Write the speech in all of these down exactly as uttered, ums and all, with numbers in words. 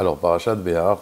Alors, Parashat Béar,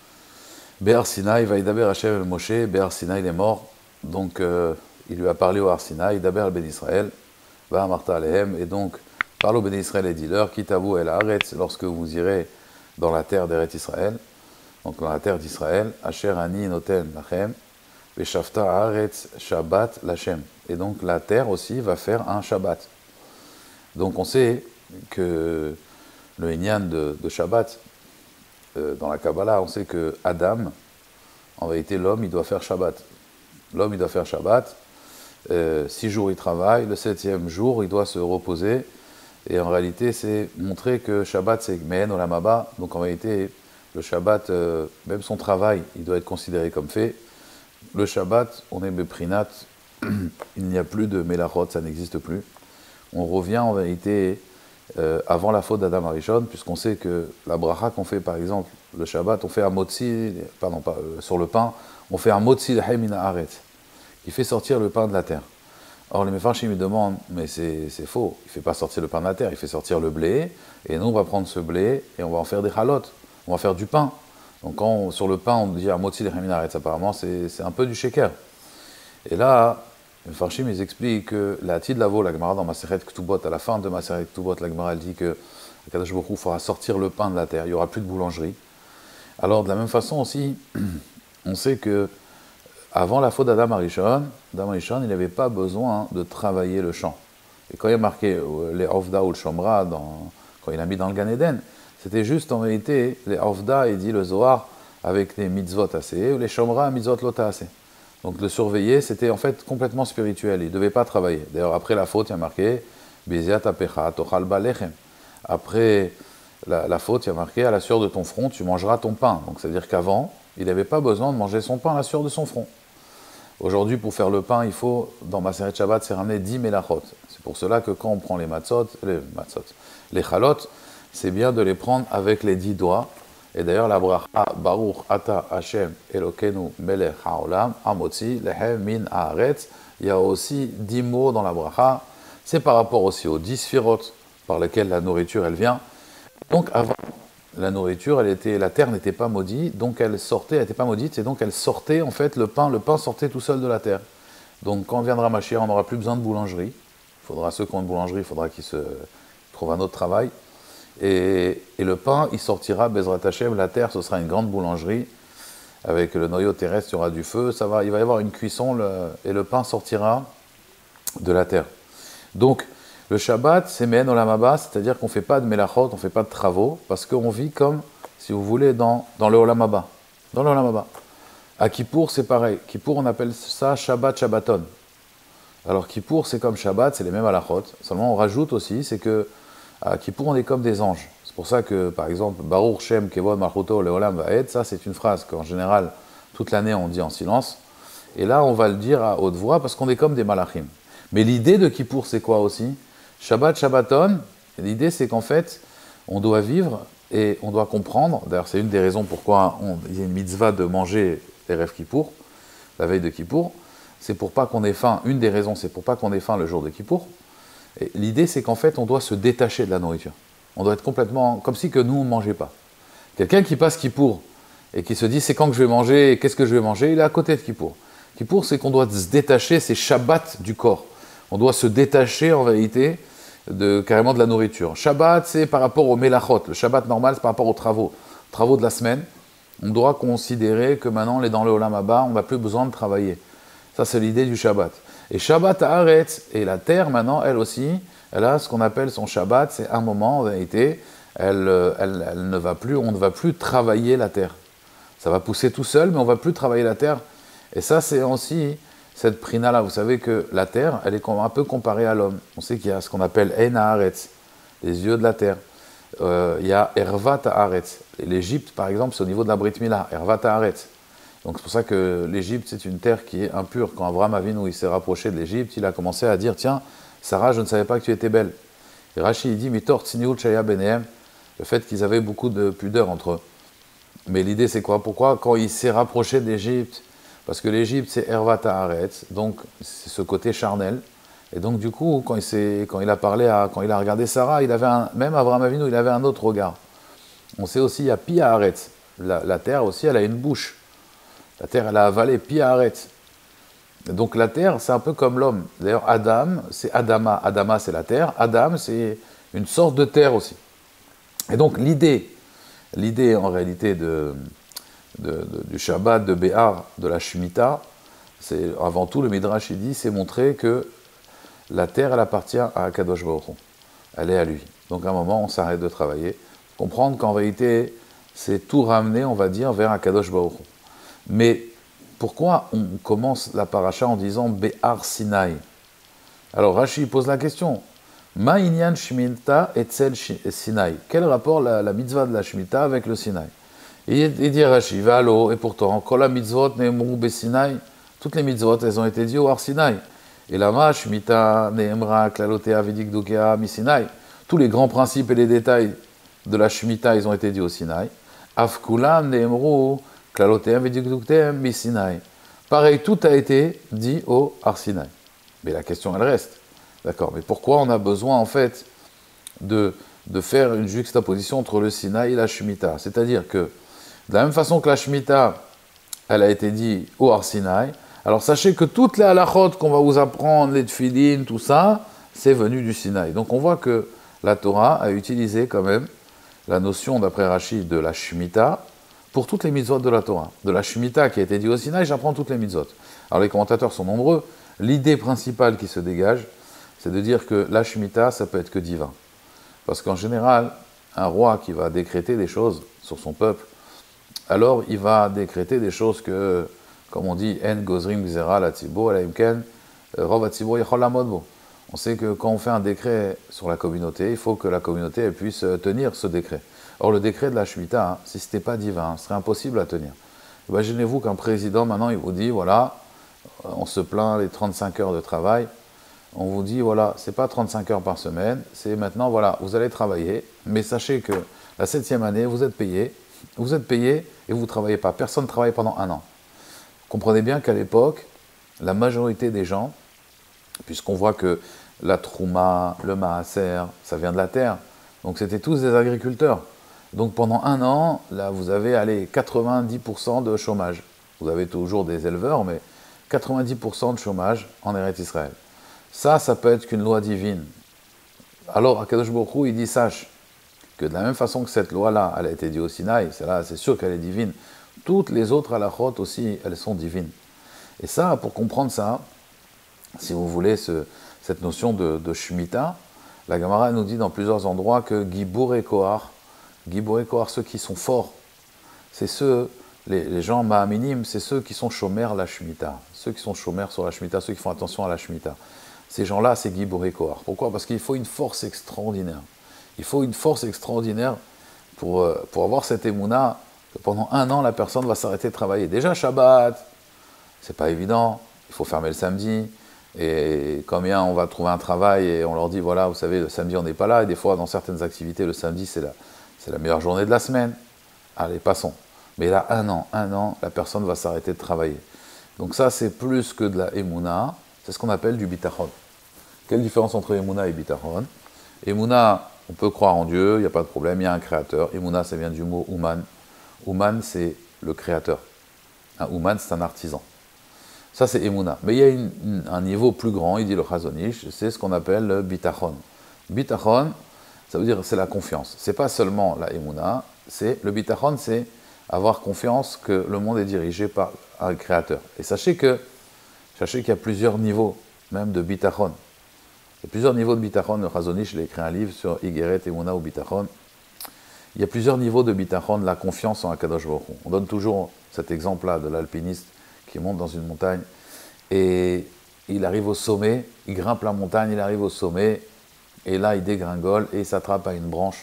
Béar Sinaï, Vaïdaber Hachem el Moshe, Béar Sinaï il est mort, donc euh, il lui a parlé au Har Sinaï, Daber al Ben Israël, Va Marta Alehem, et donc parle au Ben Israël et dis-leur, Kitavu el Haaretz, lorsque vous irez dans la terre d'Eret Israël, donc dans la terre d'Israël, Asher Ani Noten Lachem, Veshafta Haaretz Shabbat Lachem, et donc la terre aussi va faire un Shabbat. Donc on sait que le Inyan de, de Shabbat, euh, dans la Kabbalah, on sait que Adam, en vérité l'homme, il doit faire Shabbat. L'homme, il doit faire Shabbat, euh, six jours il travaille, le septième jour, il doit se reposer, et en réalité, c'est montrer que Shabbat, c'est Mehen Olam Haba, donc en vérité, le Shabbat, euh, même son travail, il doit être considéré comme fait. Le Shabbat, on est Beprinat, il n'y a plus de Melachot, ça n'existe plus. On revient en vérité euh, avant la faute d'Adam Arishon, puisqu'on sait que la bracha qu'on fait par exemple le Shabbat, on fait un motzi, pardon, pas, euh, sur le pain, on fait un motzi de Haimina Aret, qui fait sortir le pain de la terre. Or les Mefarshim me demandent, mais c'est faux, il ne fait pas sortir le pain de la terre, il fait sortir le blé, et nous on va prendre ce blé et on va en faire des halot, on va faire du pain. Donc quand on, sur le pain on dit un motzi de Haimina Aret, apparemment c'est un peu du sheker. Et là, les Mefarshim, ils expliquent que la Tid Lavo, la Gemara dans Maseret Ktubot, à la fin de Maseret Ktubot, la Gemara elle dit que Akadosh Baruch Hu fera sortir le pain de la terre, il n'y aura plus de boulangerie. Alors de la même façon aussi, on sait que avant la faute d'Adam Arishon, Adam Arishon, il n'avait pas besoin de travailler le champ. Et quand il a marqué les Ofda ou le Shomra, dans, quand il a mis dans le Gan Eden, c'était juste en réalité les Ofda, il dit le Zohar, avec les mitzvot assez, ou les Shomra, mitzvot lota assez. Donc le surveiller, c'était en fait complètement spirituel, il ne devait pas travailler. D'ailleurs, après la faute, il y a marqué Beziat apecha tochal balechem. Après la, la faute, il y a marqué à la sueur de ton front, tu mangeras ton pain. Donc c'est-à-dire qu'avant, il n'avait pas besoin de manger son pain à la sueur de son front. Aujourd'hui, pour faire le pain, il faut, dans Maseret Shabbat, c'est ramener dix melachot. C'est pour cela que quand on prend les matzot, les matzot, les chalot, c'est bien de les prendre avec les dix doigts. Et d'ailleurs, la bracha, Baruch Ata Hashem Elokeinu Melech HaOlam, Amotzi Lehem Min Haaretz, il y a aussi dix mots dans la bracha. C'est par rapport aussi aux dix sphirotes par lesquelles la nourriture, elle vient. Donc avant, la nourriture, elle était, la terre n'était pas maudite, donc elle sortait, elle n'était pas maudite, et donc elle sortait, en fait, le pain, le pain sortait tout seul de la terre. Donc quand viendra Mashiach, on n'aura plus besoin de boulangerie. Il faudra, ceux qui ont une boulangerie, il faudra qu'ils se trouvent un autre travail. Et, et le pain, il sortira, Bezrat Hashem, la terre, ce sera une grande boulangerie. Avec le noyau terrestre, il y aura du feu, ça va, il va y avoir une cuisson, le, et le pain sortira de la terre. Donc, le Shabbat, c'est Mehen Olam Haba, c'est-à-dire qu'on ne fait pas de melachot, on ne fait pas de travaux, parce qu'on vit comme, si vous voulez, dans, dans le Olam Haba. Dans le Olam Haba. À Kippour, c'est pareil. Kippour, on appelle ça Shabbat Shabbaton. Alors Kippour, c'est comme Shabbat, c'est les mêmes halachot. Seulement, on rajoute aussi, c'est que à Kippour, on est comme des anges. C'est pour ça que, par exemple, Baruch Shem Kevod Malchuto Leolam Vaed, ça, c'est une phrase qu'en général, toute l'année, on dit en silence. Et là, on va le dire à haute voix, parce qu'on est comme des malachim. Mais l'idée de Kippour, c'est quoi aussi? Shabbat, Shabbaton, l'idée c'est qu'en fait, on doit vivre et on doit comprendre, d'ailleurs c'est une des raisons pourquoi on, il y a une mitzvah de manger les rêves Kippour, la veille de Kippour, c'est pour pas qu'on ait faim, une des raisons c'est pour pas qu'on ait faim le jour de Kippour, et l'idée c'est qu'en fait on doit se détacher de la nourriture, on doit être complètement, comme si que nous on ne mangeait pas. Quelqu'un qui passe Kippour et qui se dit c'est quand que je vais manger, qu'est-ce que je vais manger, il est à côté de Kippour. Kippour c'est qu'on doit se détacher, c'est Shabbat du corps, on doit se détacher en vérité, De, carrément de la nourriture. Shabbat, c'est par rapport au melachot. Le Shabbat normal, c'est par rapport aux travaux. Travaux de la semaine. On doit considérer que maintenant, on est dans le Olam Haba, on n'a plus besoin de travailler. Ça, c'est l'idée du Shabbat. Et Shabbat Haaretz, et la terre, maintenant, elle aussi, elle a ce qu'on appelle son Shabbat. C'est un moment, en vérité, elle, elle, elle ne va plus, on ne va plus travailler la terre. Ça va pousser tout seul, mais on ne va plus travailler la terre. Et ça, c'est aussi cette prina-là, vous savez que la terre, elle est un peu comparée à l'homme. On sait qu'il y a ce qu'on appelle Ein Haaretz, les yeux de la terre. Euh, il y a Ervat Haaretz. L'Égypte, par exemple, c'est au niveau de la Brit Mila, Ervat Haaretz. Donc c'est pour ça que l'Égypte, c'est une terre qui est impure. Quand Abraham Avinu il s'est rapproché de l'Égypte, il a commencé à dire, tiens, Sarah, je ne savais pas que tu étais belle. Et Rashi, il dit, Mitor Tsiniut Shaya Benehem, le fait qu'ils avaient beaucoup de pudeur entre eux. Mais l'idée, c'est quoi? Pourquoi, quand il s'est rapproché de l'Égypte, parce que l'Égypte, c'est Ervat Haaretz, donc c'est ce côté charnel. Et donc, du coup, quand il, quand il a parlé, à, quand il a regardé Sarah, il avait un, même Abraham Avinu, il avait un autre regard. On sait aussi, il y a Pi Haaretz. La, la terre aussi, elle a une bouche. La terre, elle a avalé Pi Haaretz. Donc la terre, c'est un peu comme l'homme. D'ailleurs, Adam, c'est Adama. Adama, c'est la terre. Adam, c'est une sorte de terre aussi. Et donc l'idée, l'idée en réalité de, de, de, du Shabbat, de Béhar, de la Shemitah, c'est avant tout, le Midrash, il dit, c'est montrer que la terre, elle appartient à Akadosh Baruch Hu. Elle est à lui. Donc à un moment, on s'arrête de travailler. Comprendre qu'en réalité, c'est tout ramener, on va dire, vers Akadosh Baruch Hu. Mais pourquoi on commence la paracha en disant Béhar Sinaï? Alors Rashi pose la question. Ma inyan Shemitah etzel Sinaï. Quel rapport la, la mitzvah de la Shemitah avec le Sinaï? Et il dit Rashi, Valo, et pourtant, Kol mitzvot ne'emru beSinaï. Toutes les mitzvot, elles ont été dites au Har Sinaï. Et là-bas, Shemitah ne'emra klalotea v'dikdukea mi Sinaï. Tous les grands principes et les détails de la Shemitah, ils ont été dits au Sinaï. Afkulam ne'emru klalotea v'dikdukea mi Sinaï. Pareil, tout a été dit au Har Sinaï. Mais la question, elle reste. D'accord, mais pourquoi on a besoin, en fait, de, de faire une juxtaposition entre le Sinaï et la Shemitah? C'est-à-dire que, de la même façon que la Shemitah, elle a été dite au Har Sinaï, alors sachez que toutes les halachot qu'on va vous apprendre, les tfilin, tout ça, c'est venu du Sinaï. Donc on voit que la Torah a utilisé quand même la notion, d'après Rashi, de la Shemitah pour toutes les mitzvot de la Torah. De la Shemitah qui a été dite au Sinaï, j'apprends toutes les mitzvot. Alors les commentateurs sont nombreux. L'idée principale qui se dégage, c'est de dire que la Shemitah, ça peut être que divin. Parce qu'en général, un roi qui va décréter des choses sur son peuple, alors il va décréter des choses que, comme on dit, En gozrim gzera la tzibur, la imken, rov atzibur yachol lamod bo. On sait que quand on fait un décret sur la communauté, il faut que la communauté elle puisse tenir ce décret. Or, le décret de la Shemitah, hein, si ce n'était pas divin, ce serait impossible à tenir. Imaginez-vous qu'un président, maintenant, il vous dit, voilà, on se plaint les trente-cinq heures de travail, on vous dit, voilà, c'est pas trente-cinq heures par semaine, c'est maintenant, voilà, vous allez travailler, mais sachez que la septième année, vous êtes payé, vous êtes payé et vous ne travaillez pas. Personne ne travaille pendant un an. Comprenez bien qu'à l'époque, la majorité des gens, puisqu'on voit que la trouma, le maaser, ça vient de la terre, donc c'était tous des agriculteurs. Donc pendant un an, là, vous avez, allez, quatre-vingt-dix pour cent de chômage. Vous avez toujours des éleveurs, mais quatre-vingt-dix pour cent de chômage en Eretz Israël. Ça, ça peut être qu'une loi divine. Alors, Akadosh Baruch Hu, il dit, sache que de la même façon que cette loi-là, elle a été dite au Sinaï, c'est là, c'est sûr qu'elle est divine, toutes les autres halachot aussi, elles sont divines. Et ça, pour comprendre ça, si vous voulez, ce, cette notion de, de Shemitah, la Gemara nous dit dans plusieurs endroits que Gibour et Kohar, Gibour et Kohar, ceux qui sont forts, c'est ceux, les, les gens Mahaminim, c'est ceux qui sont chômeurs la Shemitah, ceux qui sont chômeurs sur la Shemitah, ceux qui font attention à la Shemitah. Ces gens-là, c'est Gibour et Kohar. Pourquoi? Parce qu'il faut une force extraordinaire. Il faut une force extraordinaire pour, pour avoir cette émouna que pendant un an, la personne va s'arrêter de travailler. Déjà, Shabbat, c'est pas évident, il faut fermer le samedi, et combien on va trouver un travail et on leur dit, voilà, vous savez, le samedi, on n'est pas là, et des fois, dans certaines activités, le samedi, c'est la, c'est la meilleure journée de la semaine. Allez, passons. Mais là, un an, un an, la personne va s'arrêter de travailler. Donc ça, c'est plus que de la émouna, c'est ce qu'on appelle du bitachon. Quelle différence entre émouna et bitachon? Émouna, on peut croire en Dieu, il n'y a pas de problème, il y a un créateur. Émouna, ça vient du mot ouman. Ouman, c'est le créateur. Un ouman, c'est un artisan. Ça, c'est émouna. Mais il y a une, une, un niveau plus grand, il dit le Chazon Ish, c'est ce qu'on appelle le bitachon. Bitachon, ça veut dire c'est la confiance. C'est pas seulement la émouna, c'est le bitachon, c'est avoir confiance que le monde est dirigé par un créateur. Et sachez que, sachez qu'il y a plusieurs niveaux, même de bitachon. Il y a plusieurs niveaux de bitachon. Le Chazon Ish, il a écrit un livre sur Igeret, Émouna ou bitachon. Il y a plusieurs niveaux de bitachon, de la confiance en Akadosh Baruch Hu. On donne toujours cet exemple-là de l'alpiniste qui monte dans une montagne et il arrive au sommet, il grimpe la montagne, il arrive au sommet et là il dégringole et il s'attrape à une branche.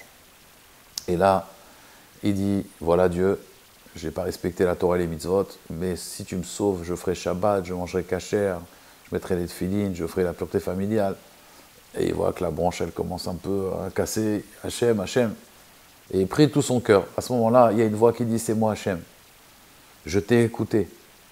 Et là, il dit, voilà Dieu, je n'ai pas respecté la Torah et les mitzvot, mais si tu me sauves, je ferai Shabbat, je mangerai kasher, je mettrai les tefillin, je ferai la pureté familiale. Et il voit que la branche, elle commence un peu à casser. Hachem, Hachem. Et il prie de tout son cœur. À ce moment-là, il y a une voix qui dit, c'est moi Hachem. Je t'ai écouté.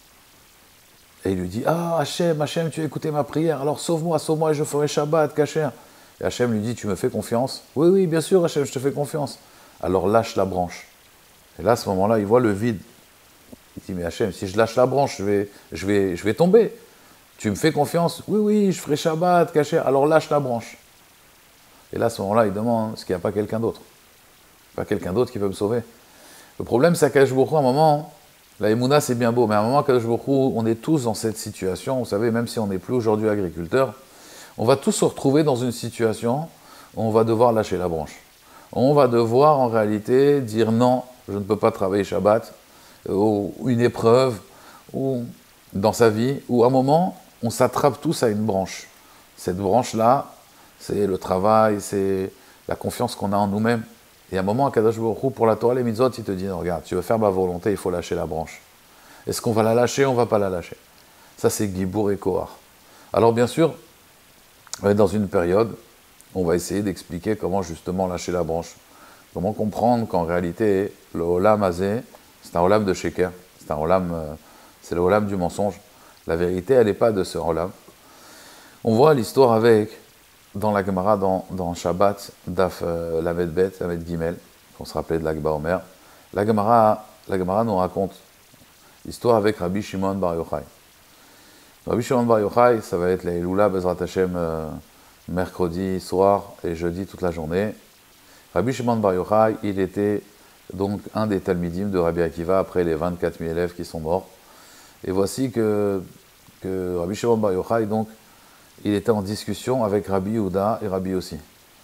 Et il lui dit, ah Hachem, Hachem, tu as écouté ma prière, alors sauve-moi, sauve-moi et je ferai Shabbat, kasher. Et Hachem lui dit, tu me fais confiance? Oui, oui, bien sûr Hachem, je te fais confiance. alors lâche la branche. Et là, à ce moment-là, il voit le vide. Il dit, mais Hachem, si je lâche la branche, je vais, je vais, je vais tomber. Tu me fais confiance? Oui, oui, je ferai Shabbat, caché, alors lâche la branche. Et là, à ce moment-là, il demande, est-ce qu'il n'y a pas quelqu'un d'autre? Pas quelqu'un d'autre qui peut me sauver. Le problème, c'est qu'à Kadosh, à un moment, la Emouna, c'est bien beau, mais à un moment, à Kadosh, on est tous dans cette situation, vous savez, même si on n'est plus aujourd'hui agriculteur, on va tous se retrouver dans une situation où on va devoir lâcher la branche. On va devoir, en réalité, dire non, je ne peux pas travailler Shabbat, ou une épreuve, ou dans sa vie, où à un moment, on s'attrape tous à une branche. Cette branche-là, c'est le travail, c'est la confiance qu'on a en nous-mêmes. Et à un moment, à Kadosh Baruch Hu, pour la Torah, les mitzvot, il te dit, non, regarde, tu veux faire ma volonté, il faut lâcher la branche. Est-ce qu'on va la lâcher ou on ne va pas la lâcher? Ça, c'est Gibour et Kohar. Alors, bien sûr, on est dans une période, on va essayer d'expliquer comment justement lâcher la branche. Comment comprendre qu'en réalité, le Olam Azé, c'est un Olam de Sheker, c'est un Olam, euh, c'est le Olam du mensonge. La vérité, elle n'est pas de ce Olam. On voit l'histoire avec, dans la Gemara, dans, dans Shabbat, Daf euh, Lamed Bet, Lamed Gimel, qu'on se rappelait de l'Akba Omer. La Gemara, la Gemara nous raconte l'histoire avec Rabbi Shimon Bar Yochai. Rabbi Shimon Bar Yochai, ça va être la Eloula Bezrat Hashem euh, mercredi soir et jeudi toute la journée. Rabbi Shimon Bar Yochai, il était donc un des Talmidim de Rabbi Akiva après les vingt-quatre mille élèves qui sont morts. Et voici que, que Rabbi Shimon Bar Yochai, donc, il était en discussion avec Rabbi Yehuda et Rabbi Yossi.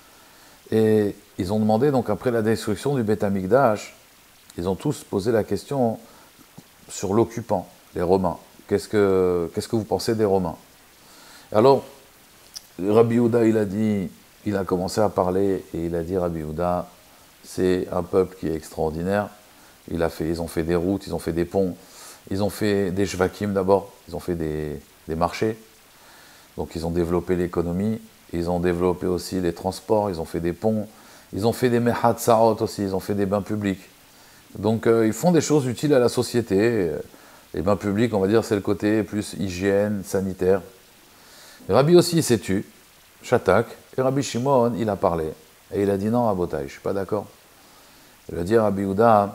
Et ils ont demandé, donc après la destruction du Beth Amikdash, ils ont tous posé la question sur l'occupant, les Romains. Qu'est-ce que, qu'est-ce que vous pensez des Romains? Alors, Rabbi Yehuda, il a dit, il a commencé à parler et il a dit, Rabbi Yehuda, c'est un peuple qui est extraordinaire. Il a fait, ils ont fait des routes, ils ont fait des ponts, ils ont fait des shvakim d'abord, ils ont fait des, des marchés. Donc ils ont développé l'économie, ils ont développé aussi les transports, ils ont fait des ponts, ils ont fait des mehat sarot aussi, ils ont fait des bains publics. Donc euh, ils font des choses utiles à la société. Les bains publics, on va dire, c'est le côté plus hygiène, sanitaire. Et Rabbi aussi, il s'est tu, Shatak, et Rabbi Shimon, il a parlé. Et il a dit non, Rabotai, je ne suis pas d'accord. Il a dit à Rabbi Yehuda,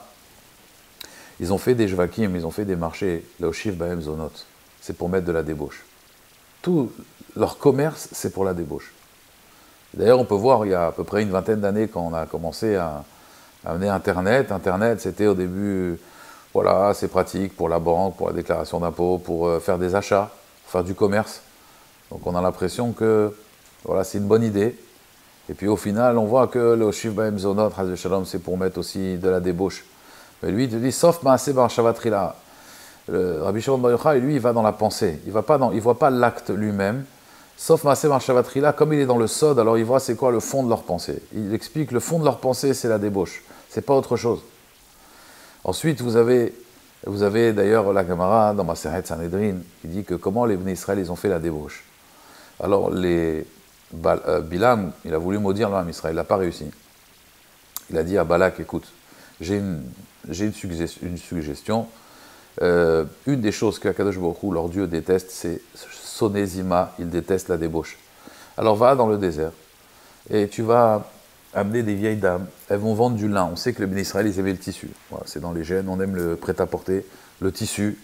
ils ont fait des jvakim, ils ont fait des marchés, là au Shiv Bahem Zonot, c'est pour mettre de la débauche. Tout leur commerce, c'est pour la débauche. D'ailleurs, on peut voir, il y a à peu près une vingtaine d'années, quand on a commencé à, à amener Internet, Internet, c'était au début, voilà, c'est pratique pour la banque, pour la déclaration d'impôt, pour euh, faire des achats, pour faire du commerce. Donc on a l'impression que, voilà, c'est une bonne idée. Et puis au final, on voit que le Shiv Bahem Zonot, c'est pour mettre aussi de la débauche. Mais lui, il te dit, sauf Maaseh Bar Shavatrila. Le Rabbi Shimon Bar Yochai, lui, il va dans la pensée. Il ne voit pas l'acte lui-même. Sauf Maaseh Bar Shavatrila, comme il est dans le Sod, alors il voit c'est quoi le fond de leur pensée. Il explique le fond de leur pensée, c'est la débauche. C'est pas autre chose. Ensuite, vous avez, vous avez d'ailleurs la Gemara dans Maseret Sanhedrin qui dit que comment les Bnei Israël, ils ont fait la débauche. Alors, les, Bal, euh, Bilam, il a voulu maudire l'homme Israël, il n'a pas réussi. Il a dit à Balak, écoute, j'ai une, j'ai une suggestion, une suggestion. Euh, une des choses que Akadosh Baruch Hu, leur Dieu, déteste, c'est Sonézima, il déteste la débauche. Alors va dans le désert, et tu vas amener des vieilles dames, elles vont vendre du lin. On sait que les Béné Israël, ils aimaient le tissu. Voilà, c'est dans les gènes, on aime le prêt-à-porter, le tissu.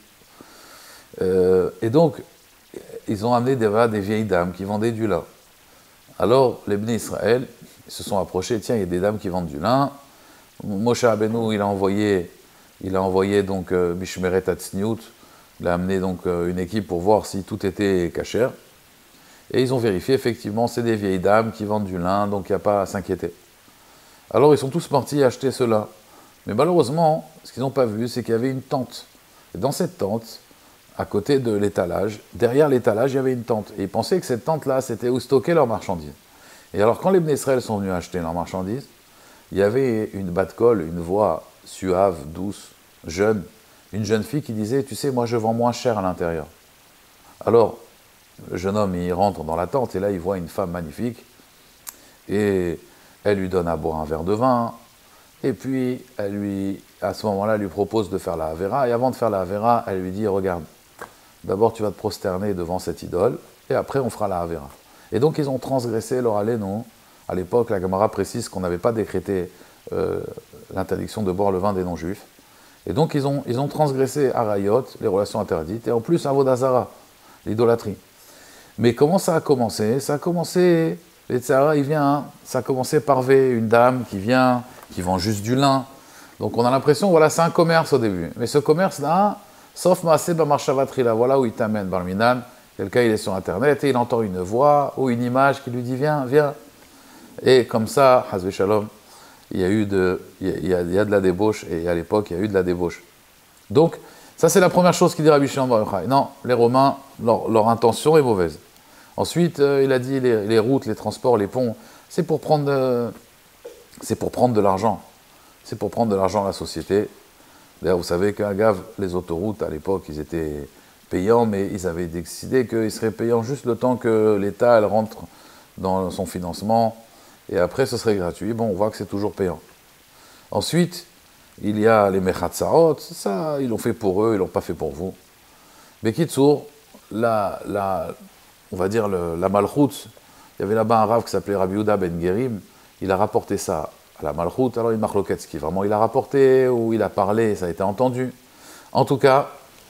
Euh, et donc, ils ont amené des, voilà, des vieilles dames qui vendaient du lin. Alors, les Béné Israël se sont approchés, tiens, il y a des dames qui vendent du lin. Moshe Rabbeinu, il a envoyé, il a envoyé donc Bishmeret Hatzniut, il a amené donc une équipe pour voir si tout était kasher. Et ils ont vérifié, effectivement, c'est des vieilles dames qui vendent du lin, donc il n'y a pas à s'inquiéter. Alors ils sont tous partis acheter ce lin. Mais malheureusement, ce qu'ils n'ont pas vu, c'est qu'il y avait une tente. Et dans cette tente, à côté de l'étalage, derrière l'étalage, il y avait une tente. Et ils pensaient que cette tente-là, c'était où stocker leurs marchandises. Et alors, quand les Bnei Israël sont venus acheter leurs marchandises, il y avait une bat-kol, une voix suave, douce, jeune, une jeune fille qui disait « Tu sais, moi, je vends moins cher à l'intérieur. » Alors, le jeune homme, il rentre dans la tente, et là, il voit une femme magnifique, et elle lui donne à boire un verre de vin, et puis, elle lui, à ce moment-là, elle lui propose de faire la Havera, et avant de faire la Havera, elle lui dit « Regarde, d'abord, tu vas te prosterner devant cette idole, et après, on fera la Havera. » Et donc, ils ont transgressé leur alénon. À l'époque, la Gemara précise qu'on n'avait pas décrété euh, l'interdiction de boire le vin des non-juifs. Et donc ils ont, ils ont transgressé Arayot, les relations interdites, et en plus Avodazara, l'idolâtrie. Mais comment ça a commencé? Ça a commencé, les Tzara, il vient, ça a commencé par V, une dame qui vient, qui vend juste du lin. Donc on a l'impression, voilà, c'est un commerce au début. Mais ce commerce-là, sauf Maaseh B'Marshavatrila, voilà où il t'amène, Barminan. Quelqu'un, il est sur Internet et il entend une voix ou une image qui lui dit, viens, viens. Et comme ça, Hazve Shalom, il y a eu de, il y a, il y a de la débauche, et à l'époque, il y a eu de la débauche. Donc, ça c'est la première chose qu'il dit Rabbi Shimon Bar Yochai. Non, les Romains, leur, leur intention est mauvaise. Ensuite, euh, il a dit les, les routes, les transports, les ponts, c'est pour prendre de, c'est pour prendre de l'argent. C'est pour prendre de l'argent à la société. D'ailleurs, vous savez qu'à Gave, les autoroutes, à l'époque, ils étaient payants, mais ils avaient décidé qu'ils seraient payants juste le temps que l'État elle, rentre dans son financement, et après, ce serait gratuit. Bon, on voit que c'est toujours payant. Ensuite, il y a les Mechatzaot, ça, ils l'ont fait pour eux, ils ne l'ont pas fait pour vous. Mais Kitsour, la, la, on va dire le, la Malchut, il y avait là-bas un rave qui s'appelait Rabbi Yehuda Ben Gerim, il a rapporté ça à la Malchut, alors il marloquette, ce qui vraiment il a rapporté, ou il a parlé, ça a été entendu. En tout cas,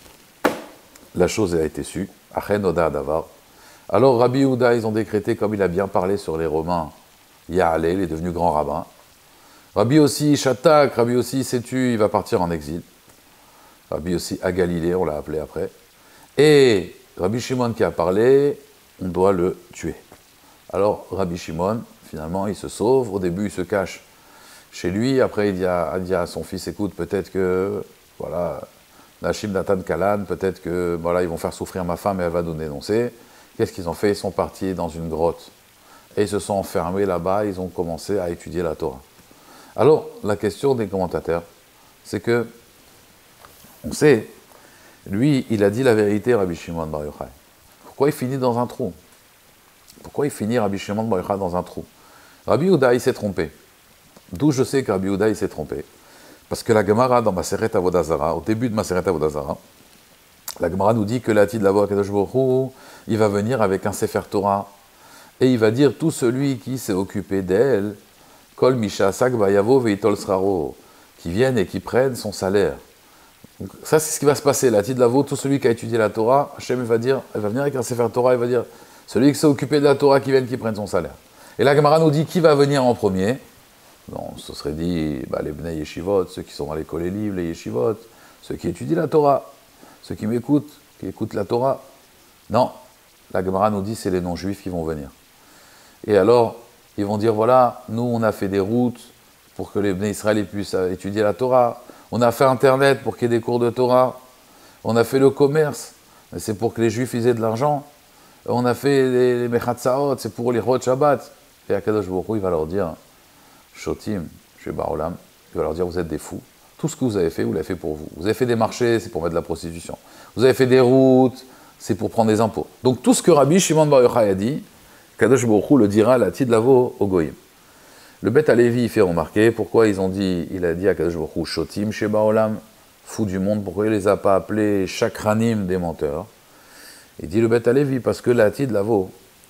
la chose a été sue, Achen Oda Davar. Alors Rabbi Yehuda, ils ont décrété, comme il a bien parlé sur les Romains, Ya'aleh, il est devenu grand rabbin. Rabbi aussi Shatak, Rabbi aussi s'est tu, il va partir en exil. Rabbi aussi à Galilée, on l'a appelé après. Et Rabbi Shimon qui a parlé, on doit le tuer. Alors Rabbi Shimon, finalement, il se sauve. Au début, il se cache chez lui. Après, il dit à, il dit à son fils, écoute, peut-être que, voilà, Nashim Natan Kalan, peut-être que, voilà, ils vont faire souffrir ma femme et elle va nous dénoncer. Qu'est-ce qu'ils ont fait? Ils sont partis dans une grotte. Et ils se sont enfermés là-bas, ils ont commencé à étudier la Torah. Alors, la question des commentateurs, c'est que, on sait, lui, il a dit la vérité, Rabbi Shimon Bar Yochai. Pourquoi il finit dans un trou? Pourquoi il finit, Rabbi Shimon Bar Yochai, dans un trou? Rabbi Yehuda, il s'est trompé. D'où je sais que Rabbi Yehuda, il s'est trompé. Parce que la Gemara, dans Maseret Avodazara, au début de Maseret Avodazara, la Gemara nous dit que la Tid Lavo Akadosh Baruch Hu, il va venir avec un Sefer Torah, et il va dire, tout celui qui s'est occupé d'elle, Kol Misha Sak Bayavo Veitol Sraro, qui viennent et qui prennent son salaire. Donc, ça, c'est ce qui va se passer. La Tid Lavo, tout celui qui a étudié la Torah, Hachem va dire, elle va venir avec un Sefer Torah, il va dire, celui qui s'est occupé de la Torah, qui vienne, qui prenne son salaire. Et la Gemara nous dit, qui va venir en premier? Non, ce serait dit, bah, les Bnei Yeshivot, ceux qui sont dans l'école et livres, les Yeshivot, ceux qui étudient la Torah, ceux qui m'écoutent, qui écoutent la Torah. Non, la Gemara nous dit, c'est les non-juifs qui vont venir. Et alors, ils vont dire, voilà, nous, on a fait des routes pour que les Bnei Israël puissent étudier la Torah. On a fait Internet pour qu'il y ait des cours de Torah. On a fait le commerce, c'est pour que les Juifs aient de l'argent. On a fait les, les Mechatzaot, c'est pour les Rod Shabbat. Et Akadosh Baruch Hu, il va leur dire, Shotim, chez Barolam, il va leur dire, vous êtes des fous. Tout ce que vous avez fait, vous l'avez fait pour vous. Vous avez fait des marchés, c'est pour mettre de la prostitution. Vous avez fait des routes, c'est pour prendre des impôts. Donc tout ce que Rabbi Shimon Bar Yochai a dit, Kadosh Baruch Hu le dira la Tid Lavo au Goïm. Le Beth Alevi fait remarquer pourquoi ils ont dit, il a dit à Kadosh Baruch Hu, Shotim Sheba Olam, fou du monde, pourquoi il ne les a pas appelés chakranim des menteurs. Il dit le Beth Alevi, parce que la Tid Lavo,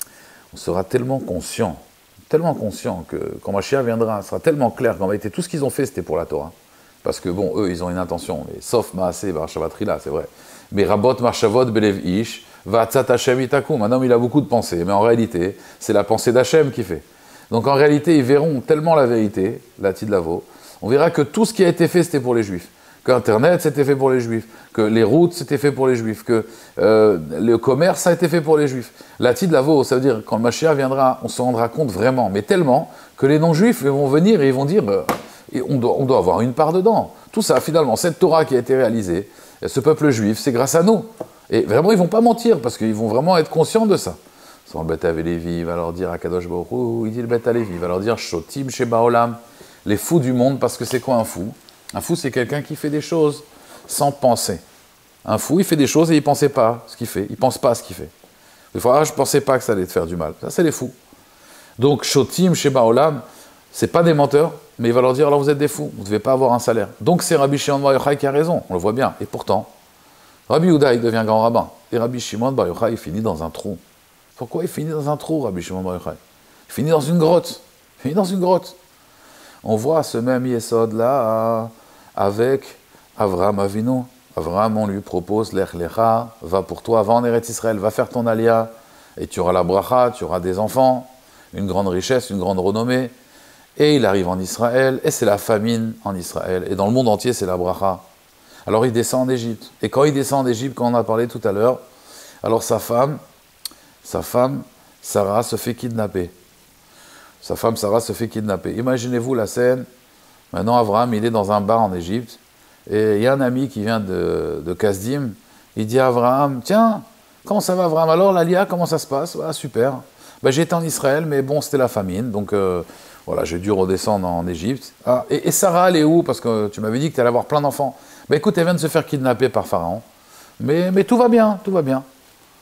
on sera tellement conscient, tellement conscient que quand Mashiach viendra, ce sera tellement clair qu'en réalité, tout ce qu'ils ont fait, c'était pour la Torah. Parce que bon, eux, ils ont une intention, mais, sauf Maaseh Barshabatrila, c'est vrai. Mais Rabot Marshavot Belev Ish, Vatzat Hashem Itakum. Un homme, il a beaucoup de pensées, mais en réalité, c'est la pensée d'Hachem qui fait. Donc en réalité, ils verront tellement la vérité, la Tid Lavo, on verra que tout ce qui a été fait, c'était pour les Juifs. Qu'Internet, c'était fait pour les Juifs. Que les routes, c'était fait pour les Juifs. Que euh, le commerce, ça a été fait pour les Juifs. La Tid Lavo, ça veut dire, quand le Mashiach viendra, on se rendra compte vraiment, mais tellement, que les non-Juifs vont venir et ils vont dire, euh, on, doit, on doit avoir une part dedans. Tout ça, finalement, cette Torah qui a été réalisée, ce peuple juif, c'est grâce à nous. Et vraiment, ils ne vont pas mentir, parce qu'ils vont vraiment être conscients de ça. Sans le Beth Alevi, il va leur dire à Kadosh Baruch Hu, il dit le Beth Alevi, il va leur dire Shotim Sheba Olam, les fous du monde, parce que c'est quoi un fou? Un fou, c'est quelqu'un qui fait des choses sans penser. Un fou, il fait des choses et il ne pensait pas ce qu'il fait. Il ne pense pas à ce qu'il fait. Des fois, ah, je ne pensais pas que ça allait te faire du mal. Ça, c'est les fous. Donc, Shotim Sheba Olam, ce n'est pas des menteurs, mais il va leur dire, alors vous êtes des fous, vous ne devez pas avoir un salaire. Donc, c'est Rabbi Shimon Bar Yochai qui a raison, on le voit bien. Et pourtant, Rabbi Yehuda, il devient grand rabbin. Et Rabbi Shimon Bar Yochai, il finit dans un trou. Pourquoi il finit dans un trou, Rabbi Shimon Bar Yochai? Il finit dans une grotte. Il finit dans une grotte. on voit ce même Yesod-là avec Avraham Avinu. Avraham, on lui propose l'Ech Lecha, va pour toi, va en Eretz Israël, va faire ton alia, et tu auras la bracha, tu auras des enfants, une grande richesse, une grande renommée. Et il arrive en Israël, et c'est la famine en Israël. Et dans le monde entier, c'est la bracha. Alors il descend en Égypte. Et quand il descend en Égypte, quand on a parlé tout à l'heure, alors sa femme, sa femme, Sarah, se fait kidnapper. Sa femme, Sarah, se fait kidnapper. Imaginez-vous la scène. Maintenant, Abraham, il est dans un bar en Égypte. Et il y a un ami qui vient de, de Kasdim. Il dit à Abraham, tiens, comment ça va Abraham? Alors, l'Alia, comment ça se passe? Ah, super. Ben, j'étais en Israël, mais bon, c'était la famine. Donc, euh, voilà, j'ai dû redescendre en Égypte. Ah, et, et Sarah, elle est où? Parce que tu m'avais dit que tu allais avoir plein d'enfants. Ben, écoute, elle vient de se faire kidnapper par Pharaon. Mais, mais tout va bien, tout va bien.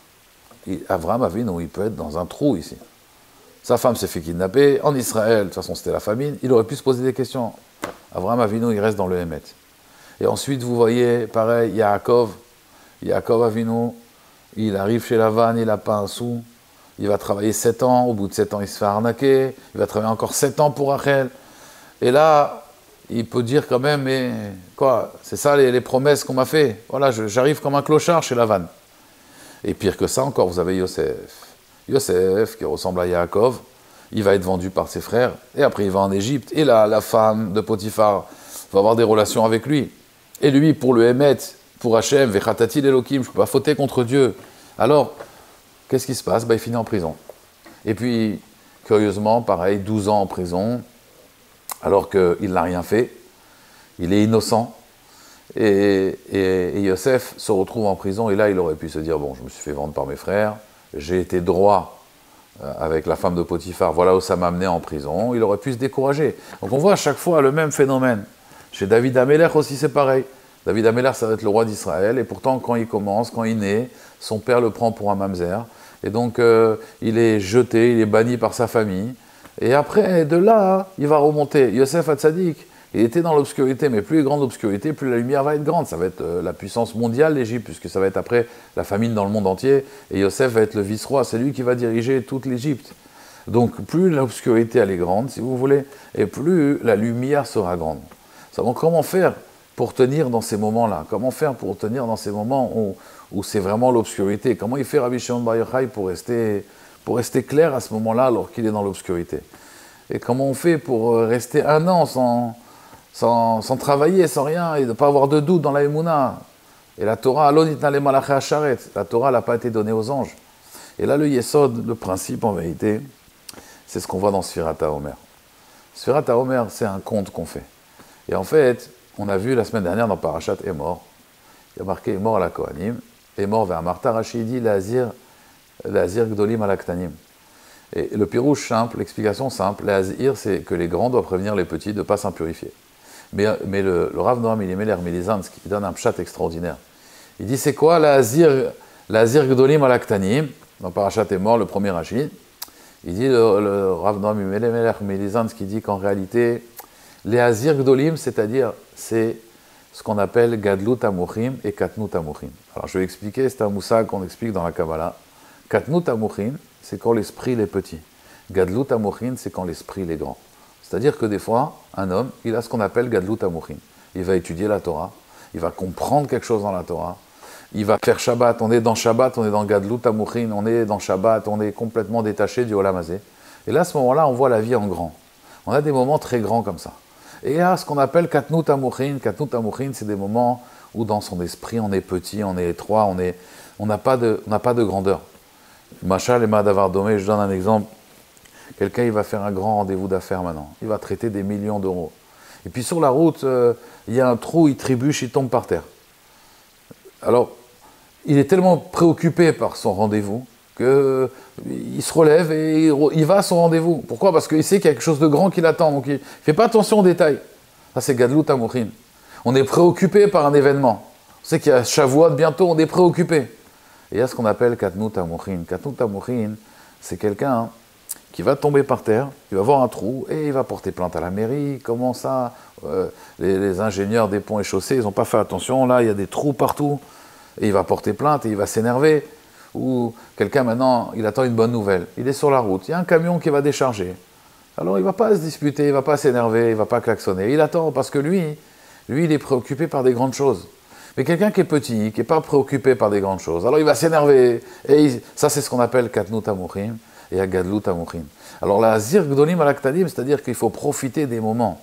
Et Abraham a vu, non, il peut être dans un trou ici. Sa femme s'est fait kidnapper. En Israël, de toute façon, c'était la famine. Il aurait pu se poser des questions. Abraham Avinu, il reste dans le Hémet. Et ensuite, vous voyez, pareil, Yaakov. Yaakov Avinu, il arrive chez Lavan, il n'a pas un sou. Il va travailler sept ans. Au bout de sept ans, il se fait arnaquer. Il va travailler encore sept ans pour Rachel. Et là, il peut dire quand même, mais quoi, c'est ça les, les promesses qu'on m'a fait. Voilà, je, j'arrive comme un clochard chez Lavan. Et pire que ça encore, vous avez Yosef. Yosef, qui ressemble à Yaakov, il va être vendu par ses frères. Et après, il va en Égypte. Et là, la femme de Potiphar va avoir des relations avec lui. Et lui, pour le Hémet, pour Hachem, Vechatati l'Elokim, je ne peux pas fauter contre Dieu. Alors, qu'est-ce qui se passe? Ben, il finit en prison. Et puis, curieusement, pareil, douze ans en prison, alors qu'il n'a rien fait. Il est innocent. Et, et, et Yosef se retrouve en prison. Et là, il aurait pu se dire, bon, je me suis fait vendre par mes frères. J'ai été droit euh, avec la femme de Potiphar. Voilà où ça m'a amené en prison. Il aurait pu se décourager. Donc, on voit à chaque fois le même phénomène. Chez David Amelech aussi, c'est pareil. David Amelech, ça va être le roi d'Israël. Et pourtant, quand il commence, quand il naît, son père le prend pour un mamzer. Et donc, euh, il est jeté, il est banni par sa famille. Et après, de là, il va remonter. Yosef Hatzadik, il était dans l'obscurité, mais plus il est grande l'obscurité, plus la lumière va être grande. Ça va être euh, la puissance mondiale, l'Égypte, puisque ça va être après la famine dans le monde entier. Et Yosef va être le vice-roi. C'est lui qui va diriger toute l'Égypte. Donc, plus l'obscurité, elle est grande, si vous voulez, et plus la lumière sera grande. Donc, comment faire pour tenir dans ces moments-là? Comment faire pour tenir dans ces moments où, où c'est vraiment l'obscurité? Comment il fait Rabbi Shimon Bar Yochai pour rester, pour rester clair à ce moment-là alors qu'il est dans l'obscurité? Et comment on fait pour rester un an sans, sans, sans travailler, sans rien, et de ne pas avoir de doute dans la Emouna? Et la Torah, Alon itna le malaché hasharet, la Torah n'a pas été donnée aux anges. Et là, le Yesod, le principe en vérité, c'est ce qu'on voit dans Sfirat HaOmer. Sfirat HaOmer, c'est un conte qu'on fait. Et en fait, on a vu la semaine dernière dans Parashat Emor, il y a marqué Emor à la Kohanim, Emor vers Martha Rachidi, l'Azir Gdolim à la Ktanim. Et le pirouche simple, l'explication simple, l'Azir, c'est que les grands doivent prévenir les petits de ne pas s'impurifier. Mais, mais le, le Rav Noam Elimelech Milizansk, il donne un pshat extraordinaire. Il dit, c'est quoi l'Azir Gdolim à la Ktanim? Dans Parashat Emor, le premier Rachid. Il dit, le, le Rav Noam Elimelech Milizansk, qui dit qu'en réalité, les Azir Gdolim, c'est-à-dire, c'est ce qu'on appelle Gadlut Amuchim et Katnut Amuchim. Alors, je vais expliquer, c'est un moussag qu'on explique dans la Kabbalah. Katnut Amuchim, c'est quand l'esprit est petit. Gadlut Amuchim, c'est quand l'esprit est grand. C'est-à-dire que des fois, un homme, il a ce qu'on appelle Gadlut Amuchim. Il va étudier la Torah, il va comprendre quelque chose dans la Torah, il va faire Shabbat, on est dans Shabbat, on est dans Gadlut Amuchim, on est dans Shabbat, on est complètement détaché du Olam Hazé. Et là, à ce moment-là, on voit la vie en grand. On a des moments très grands comme ça. Et il y a ce qu'on appelle Katnut Amuchim. Katnut Amuchim, c'est des moments où dans son esprit, on est petit, on est étroit, on est, on n'a pas de, on n'a pas de grandeur. Machal et Madavar Domé, je donne un exemple. Quelqu'un, il va faire un grand rendez-vous d'affaires maintenant. Il va traiter des millions d'euros. Et puis sur la route, euh, il y a un trou, il trébuche, il tombe par terre. Alors, il est tellement préoccupé par son rendez-vous qu'il se relève et il va à son rendez-vous. Pourquoi? Parce qu'il sait qu'il y a quelque chose de grand qui l'attend. Donc il ne fait pas attention aux détails. Ça, c'est Gadlut Amuchim. On est préoccupé par un événement. On sait qu'il y a Shavuot bientôt, on est préoccupé. Et il y a ce qu'on appelle Katnut Amuchim. Katnut Amuchim, c'est quelqu'un qui va tomber par terre, il va voir un trou et il va porter plainte à la mairie. Comment ça euh, les, les ingénieurs des ponts et chaussées, ils n'ont pas fait attention. Là, il y a des trous partout. Et il va porter plainte et il va s'énerver. Ou quelqu'un maintenant, il attend une bonne nouvelle. Il est sur la route, il y a un camion qui va décharger. Alors il ne va pas se disputer, il ne va pas s'énerver, il ne va pas klaxonner. Il attend parce que lui, lui, il est préoccupé par des grandes choses. Mais quelqu'un qui est petit, qui n'est pas préoccupé par des grandes choses, alors il va s'énerver. Et il, ça, c'est ce qu'on appelle Katnut Amuchim et Agadlut Amuchim. Alors la Zir Gdolim Alaktadim, c'est-à-dire qu'il faut profiter des moments.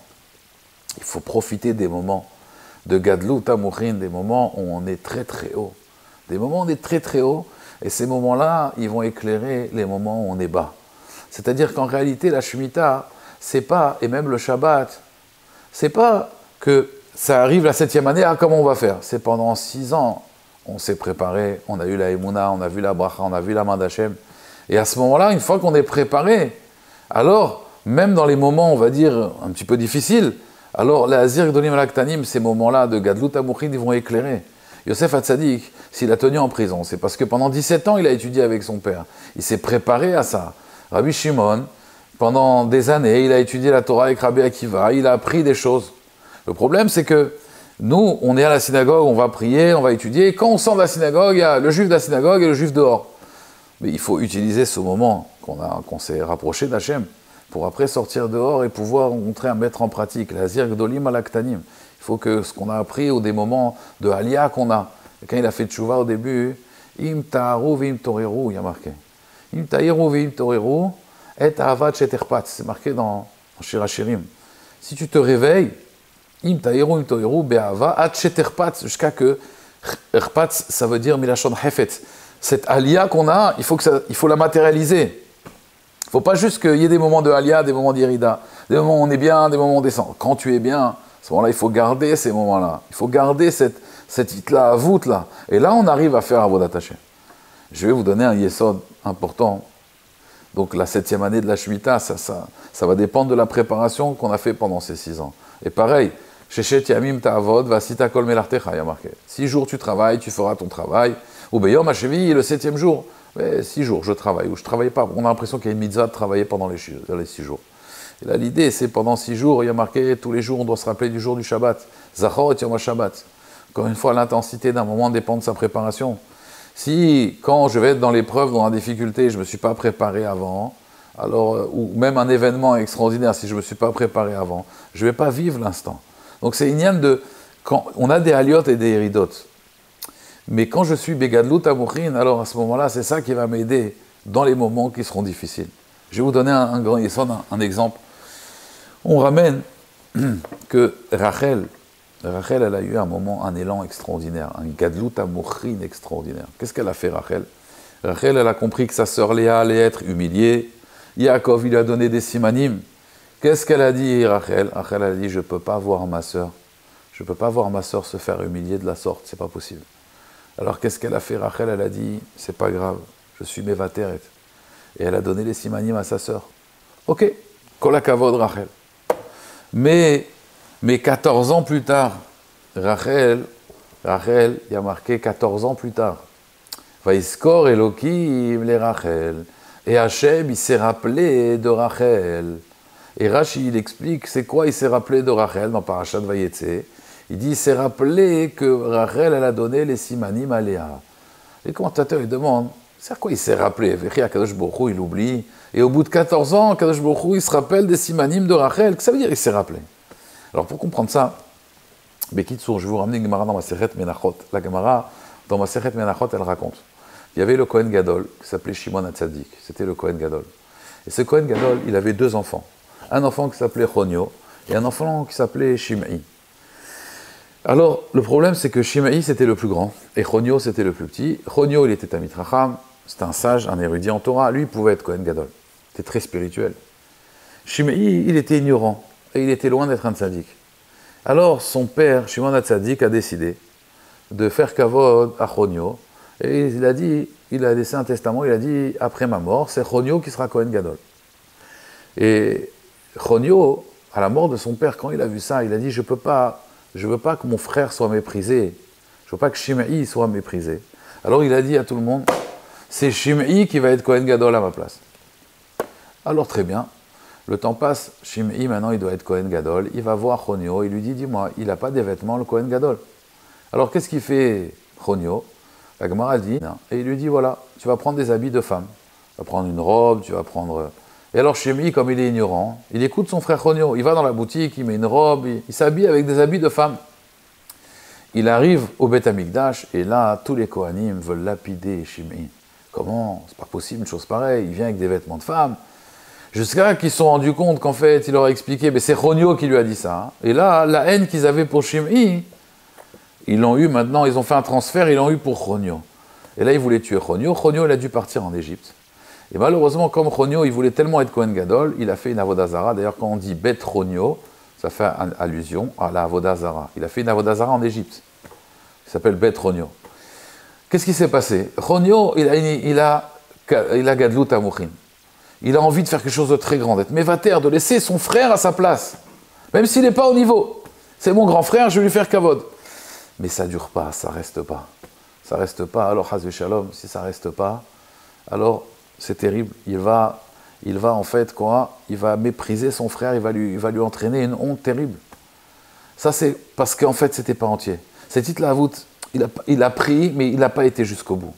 Il faut profiter des moments de Gadlut Amuchim, des moments où on est très très haut. Des moments où on est très très haut, et ces moments-là, ils vont éclairer les moments où on est bas. C'est-à-dire qu'en réalité, la Shemitah, c'est pas, et même le Shabbat, c'est pas que ça arrive la septième année, ah, comment on va faire? C'est pendant six ans, on s'est préparé, on a eu la Emouna, on a vu la Bracha, on a vu la main d'Hachem. Et à ce moment-là, une fois qu'on est préparé, alors, même dans les moments, on va dire, un petit peu difficiles, alors, les Azir Gdolim Alaktanim, ces moments-là de Gadlut Amuchim, ils vont éclairer. Yosef Hatzadik, s'il a tenu en prison, c'est parce que pendant dix-sept ans, il a étudié avec son père. Il s'est préparé à ça. Rabbi Shimon, pendant des années, il a étudié la Torah avec Rabbi Akiva, il a appris des choses. Le problème, c'est que nous, on est à la synagogue, on va prier, on va étudier, et quand on sort de la synagogue, il y a le juif de la synagogue et le juif dehors. Mais il faut utiliser ce moment qu'on a, qu'on s'est rapproché d'Hachem, pour après sortir dehors et pouvoir montrer à mettre en pratique. La Zir Gdolim Alaktanim. Il faut que ce qu'on a appris ou des moments de Aliyah qu'on a. Et quand il a fait tchouva au début, Im ta'aru v'im toreru, il y a marqué. Im ta'aru v'im toreru, et ahavat sheterpat. C'est marqué dans, dans Shir HaShirim. Si tu te réveilles, Im ta'aru v'im toreru, be'ahava, at sheterpat, jusqu'à que, erpat, ça veut dire milachon hefet. Cette Aliyah qu'on a, il faut, que ça, il faut la matérialiser. Il ne faut pas juste qu'il y ait des moments de Aliyah, des moments d'Irida, des moments où on est bien, des moments où on descend. Quand tu es bien, à ce moment-là, il faut garder ces moments-là. Il faut garder cette, cette hitla, voûte là. Et là, on arrive à faire Avodat Hashem. Je vais vous donner un yesod important. Donc, la septième année de la Shemitah, ça, ça, ça va dépendre de la préparation qu'on a fait pendant ces six ans. Et pareil, Sheshet Yamim Ta'avod, Vasita Kol Melartecha, il y a marqué. Six jours tu travailles, tu feras ton travail. Ou Beyom Hashevi, le septième jour. Mais six jours, je travaille, ou je ne travaille pas. On a l'impression qu'il y a une mitzvah de travailler pendant les, les six jours. Et là, l'idée, c'est pendant six jours, il y a marqué, tous les jours, on doit se rappeler du jour du Shabbat. Zachor et Yom HaShabbat. Encore une fois, l'intensité d'un moment dépend de sa préparation. Si, quand je vais être dans l'épreuve, dans la difficulté, je ne me suis pas préparé avant, alors, ou même un événement extraordinaire, si je ne me suis pas préparé avant, je ne vais pas vivre l'instant. Donc c'est une yam de... Quand on a des haliotes et des héridotes. Mais quand je suis Begadlut Amuchim, alors à ce moment-là, c'est ça qui va m'aider dans les moments qui seront difficiles. Je vais vous donner un, un grand yesod, un, un exemple. On ramène que Rachel, Rachel, elle a eu un moment, un élan extraordinaire, un Gadlut Amuchim extraordinaire. Qu'est-ce qu'elle a fait, Rachel? Rachel, elle a compris que sa sœur Léa allait être humiliée. Yaakov, il lui a donné des simanim. Qu'est-ce qu'elle a dit, Rachel? Rachel, elle a dit, je ne peux pas voir ma sœur. Je ne peux pas voir ma sœur se faire humilier de la sorte, c'est pas possible. Alors qu'est-ce qu'elle a fait, Rachel? Elle a dit, c'est pas grave, je suis mévateret. Et elle a donné les simanim à sa sœur. Ok, kol hakavod Rachel. Mais, mais quatorze ans plus tard, Rachel, Rachel, il y a marqué quatorze ans plus tard. Vaïskor Elohim les Rachel. Et Hachem, il s'est rappelé de Rachel. Et Rashi, il explique, c'est quoi il s'est rappelé de Rachel dans Parashat Vayetze. Il dit, il s'est rappelé que Rachel, elle a donné les simanim à Léa. Les commentateurs, ils demandent, c'est à quoi il s'est rappelé? Kadosh Baruch Hu, il oublie. Et au bout de quatorze ans, Kadosh Baruch Hu, il se rappelle des simanim de Rachel. Qu'est-ce que ça veut dire, il s'est rappelé? Alors, pour comprendre ça, Bekitsour, je vais vous ramener une Gemara dans Masechet Menachot. La Gemara, dans Masechet Menachot, elle raconte. Il y avait le Kohen Gadol, qui s'appelait Shimon HaTzadik. C'était le Kohen Gadol. Et ce Kohen Gadol, il avait deux enfants. Un enfant qui s'appelait Chonio, et un enfant qui s'appelait Shimei. Alors, le problème, c'est que Shimei, c'était le plus grand, et Chonio, c'était le plus petit. Chonio, il était Tamid Racham, c'était un sage, un érudit en Torah. Lui, il pouvait être Kohen Gadol. C'était très spirituel. Shimei, il était ignorant, et il était loin d'être un tzaddik. Alors, son père, Shimon HaTzadik, a décidé de faire kavod à Chonio, et il a dit, il a laissé un testament, il a dit, après ma mort, c'est Chonio qui sera Kohen Gadol. Et Chonio, à la mort de son père, quand il a vu ça, il a dit, je peux pas, je veux pas que mon frère soit méprisé, je veux pas que Shimei soit méprisé. Alors il a dit à tout le monde, c'est Shimei qui va être Kohen Gadol à ma place. Alors très bien, le temps passe, Shimei maintenant il doit être Kohen Gadol, il va voir Chonio, il lui dit, dis-moi, il n'a pas des vêtements le Kohen Gadol. Alors qu'est-ce qu'il fait Chonio? La Gemara dit, et il lui dit, voilà, tu vas prendre des habits de femme, tu vas prendre une robe, tu vas prendre... Et alors Shimei, comme il est ignorant, il écoute son frère Chonio. Il va dans la boutique, il met une robe, il, il s'habille avec des habits de femme. Il arrive au Beth Amikdash et là, tous les Kohanim veulent lapider Shimei. Comment? C'est pas possible une chose pareille. Il vient avec des vêtements de femme. Jusqu'à qu'ils se sont rendus compte qu'en fait, il leur a expliqué, mais c'est Chonio qui lui a dit ça. Et là, la haine qu'ils avaient pour Shimei, ils l'ont eu maintenant, ils ont fait un transfert, ils l'ont eu pour Chonio. Et là, ils voulaient tuer Chonio. Chonio, il a dû partir en Égypte. Et malheureusement, comme Chonio, il voulait tellement être Kohen Gadol, il a fait une Avodah Zara. D'ailleurs, quand on dit Bet Chonio, ça fait allusion à la Avodah Zara. Il a fait une Avodah Zara en Égypte. Il s'appelle Bet Chonio. Qu'est-ce qui s'est passé? Chonio, il a, il a, il a Gadlut Amouchin. Il a envie de faire quelque chose de très grand, d'être mévater, de laisser son frère à sa place. Même s'il n'est pas au niveau. C'est mon grand frère, je vais lui faire kavod. Mais ça ne dure pas, ça ne reste pas. Ça ne reste pas. Alors, Chaz Shalom, si ça ne reste pas, alors c'est terrible. Il va, il va en fait quoi? Il va mépriser son frère, il va lui, il va lui entraîner une honte terrible. Ça, c'est parce qu'en fait, ce n'était pas entier. Cette Hitlavut, il a, il a pris, mais il n'a pas été jusqu'au bout.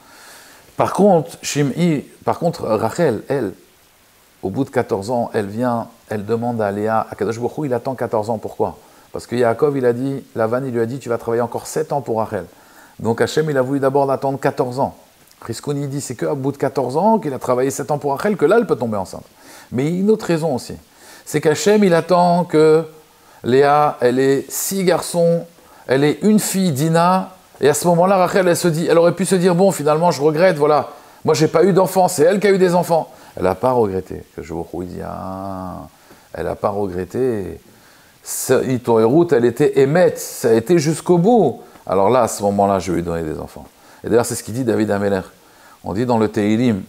Par contre, Shimei, par contre, Rachel, elle, au bout de quatorze ans, elle vient, elle demande à Léa, à Kadosh Baruch Hu, il attend quatorze ans, pourquoi? Parce que Yaakov, il a dit, Lavan, il lui a dit, tu vas travailler encore sept ans pour Rachel. Donc Hachem, il a voulu d'abord attendre quatorze ans. Priskouni dit, c'est qu'à bout de quatorze ans, qu'il a travaillé sept ans pour Rachel, que là, elle peut tomber enceinte. Mais il y a une autre raison aussi. C'est qu'Hachem, il attend que Léa, elle ait six garçons, elle ait une fille, Dina, et à ce moment-là, Rachel, elle se dit, elle aurait pu se dire, bon, finalement, je regrette, voilà, moi, j'ai pas eu d'enfants, c'est elle qui a eu des enfants. Elle n'a pas regretté. Que je vous dis, ah, elle n'a pas regretté. Itoerut, elle était émette, ça a été jusqu'au bout. Alors là, à ce moment-là, je vais lui donner des enfants. Et d'ailleurs, c'est ce qu'il dit David Ameler. On dit dans le Teilim,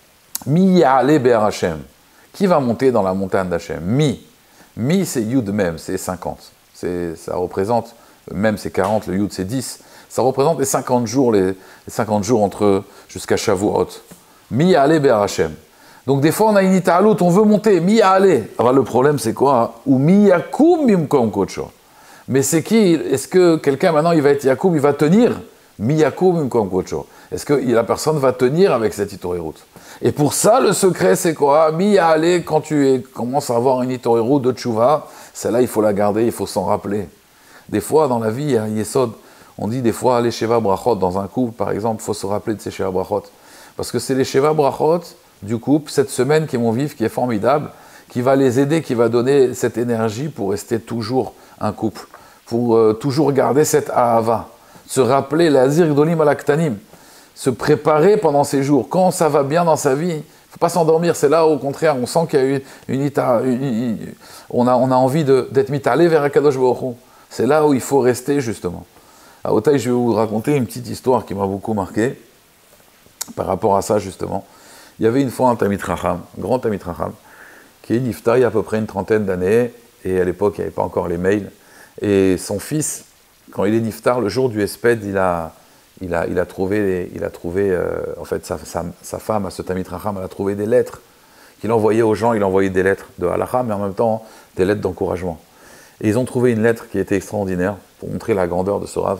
Mi ya'ale be'er Hashem. Qui va monter dans la montagne d'Hachem? Mi. Mi, c'est Yud Mem, c'est cinquante. C'est, ça représente, Mem c'est quarante, le Yud c'est dix. Ça représente les cinquante jours, les, les cinquante jours entre jusqu'à Shavuot. Mi ya'ale be'er Hashem. Donc des fois on a une italout, on veut monter, mi ya'ale. Alors le problème c'est quoi? Ou mi yakum bimkom kocho. Mais c'est qui? Est-ce que quelqu'un maintenant il va être yakum, il va tenir? Mi yakum bimkom kocho. Est-ce que la personne va tenir avec cette itorérut? Et pour ça, le secret, c'est quoi? Mi ya'ale, quand tu es, commences à avoir une itorérut de tchouva, celle-là, il faut la garder, il faut s'en rappeler. Des fois, dans la vie, il y a un yesod. On dit des fois, les sheva brachot, dans un couple, par exemple, il faut se rappeler de ces sheva brachot. Parce que c'est les sheva brachot du couple, cette semaine qui vont vivre, qui est formidable, qui va les aider, qui va donner cette énergie pour rester toujours un couple, pour euh, toujours garder cette ahava, se rappeler la zir gdolim alaktanim, se préparer pendant ces jours. Quand ça va bien dans sa vie, il ne faut pas s'endormir, c'est là au contraire, on sent qu'il y a une, une, ita, une, une on, a, on a envie de, d'être mitalé vers Akadosh Baruch Hu. C'est là où il faut rester justement. À Otaï, je vais vous raconter une petite histoire qui m'a beaucoup marqué par rapport à ça justement. Il y avait une fois un Tamid Chacham, un grand Tamid Chacham, qui est nifta il y a à peu près une trentaine d'années, et à l'époque il n'y avait pas encore les mails, et son fils, quand il est niftar, le jour du Esped, il a, il a, il a trouvé, il a trouvé euh, en fait sa, sa, sa femme, à ce Tamid Chacham, elle a trouvé des lettres qu'il envoyait aux gens, il envoyait des lettres de halakha, mais en même temps des lettres d'encouragement. Et ils ont trouvé une lettre qui était extraordinaire, pour montrer la grandeur de ce Rav.